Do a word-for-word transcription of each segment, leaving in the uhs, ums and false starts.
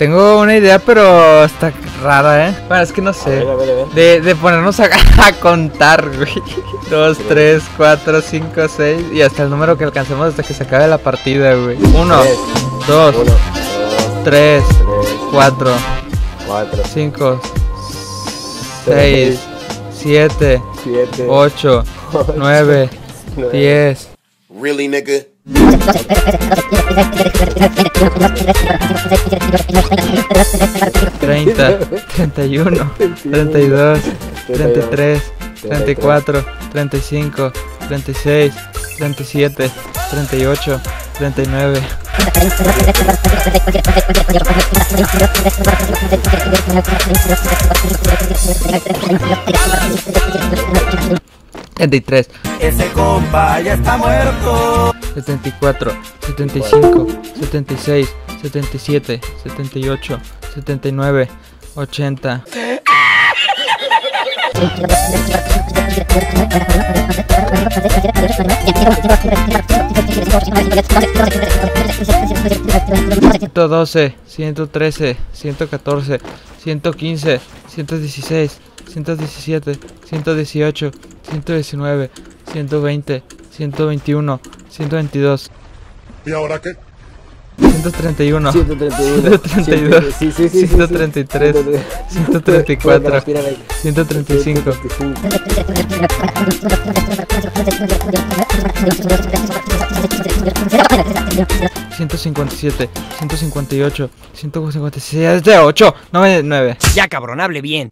Tengo una idea, pero está rara, ¿eh? Bueno, es que no sé. A ver, a ver, a ver. De, de ponernos a, a contar, güey. Dos, tres, cuatro, cinco, seis. Y hasta el número que alcancemos hasta que se acabe la partida, güey. Uno, Tres, dos, uno, dos, tres, tres, cuatro, cuatro, cinco, seis, siete, siete, ocho, ocho, nueve, nueve. diez. Really, nigga? Treinta, treinta y uno, treinta y dos, treinta y tres, treinta y cuatro, treinta y cinco, treinta y seis, treinta y siete, treinta y ocho, treinta y nueve. setenta y tres. Ese compa ya está muerto. setenta y cuatro, setenta y cinco, setenta y seis, setenta y siete, setenta y ocho, setenta y nueve, ochenta. ciento doce, ciento trece, ciento catorce, ciento quince, ciento dieciséis, ciento diecisiete, ciento dieciocho, ciento diecinueve, ciento veinte, ciento veintiuno, ciento veintidós. ¿Y ahora qué? ciento treinta y uno, ciento treinta y uno, ciento treinta y dos, sí, sí, sí, sí, ciento sí. treinta y tres, ciento treinta y cuatro, ciento treinta y cinco, ciento cincuenta y siete, ciento cincuenta y ocho, ciento cincuenta y siete, ocho, nueve, nueve. Ya cabrón, hable bien.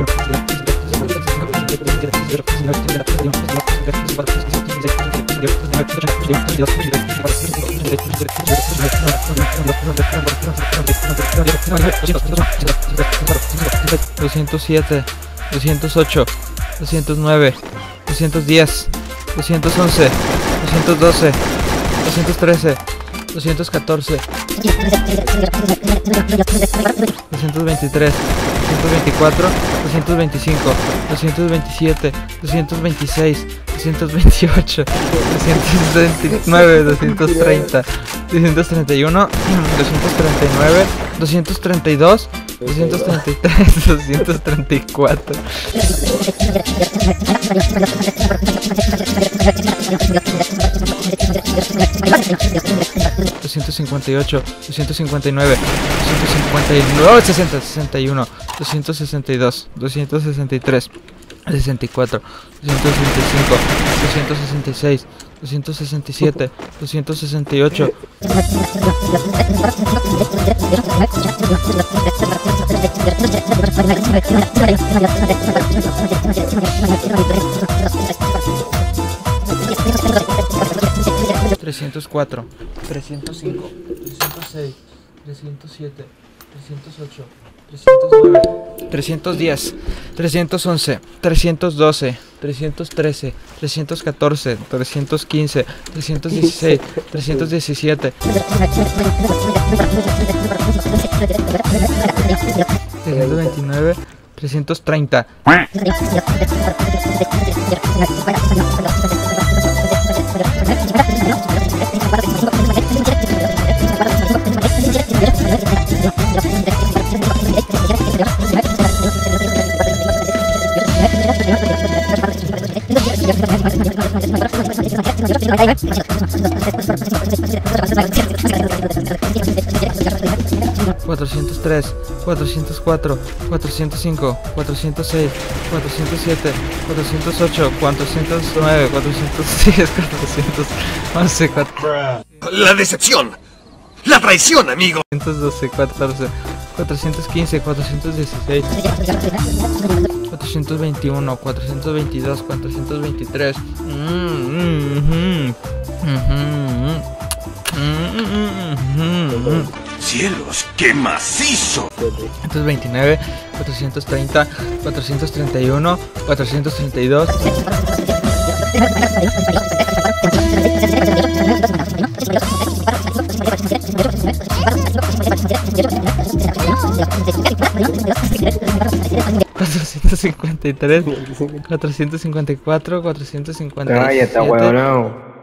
doscientos siete, doscientos ocho, doscientos nueve, doscientos diez, doscientos once, doscientos doce, doscientos trece, doscientos catorce, doscientos veintitrés, doscientos veinticuatro, doscientos veinticinco, doscientos veintisiete, doscientos veintiséis, doscientos veintiocho, doscientos veintinueve, doscientos treinta, doscientos treinta y uno, doscientos treinta y nueve, doscientos treinta y dos, doscientos treinta y tres, doscientos treinta y cuatro. doscientos cincuenta y ocho, doscientos cincuenta y nueve, doscientos cincuenta y nueve, sesenta, sesenta y uno, doscientos sesenta y dos, doscientos sesenta y tres, sesenta y cuatro, doscientos sesenta y cinco, doscientos sesenta y seis, doscientos sesenta y siete, doscientos sesenta y ocho. trescientos cuatro, trescientos cinco, trescientos seis, trescientos siete, trescientos ocho, trescientos nueve, trescientos diez, trescientos once, trescientos doce, trescientos trece, trescientos catorce, trescientos quince, trescientos dieciséis, trescientos diecisiete, trescientos veintinueve, trescientos treinta. cuatrocientos tres, cuatrocientos cuatro, cuatrocientos cinco, cuatrocientos seis, cuatrocientos siete, cuatrocientos ocho, cuatrocientos nueve, cuatrocientos diez, cuatrocientos once, La decepción. La traición, amigo. cuatrocientos doce, catorce, cuatrocientos quince, cuatrocientos dieciséis, cuatrocientos veintiuno, cuatrocientos veintidós, cuatrocientos veintitrés. Cielos, qué macizo. cuatrocientos veintinueve, cuatrocientos treinta, cuatrocientos treinta y uno, cuatrocientos treinta y dos. cuatrocientos cincuenta y tres, cuatrocientos cincuenta y cuatro, cuatrocientos cincuenta y siete. Cállate, huevón.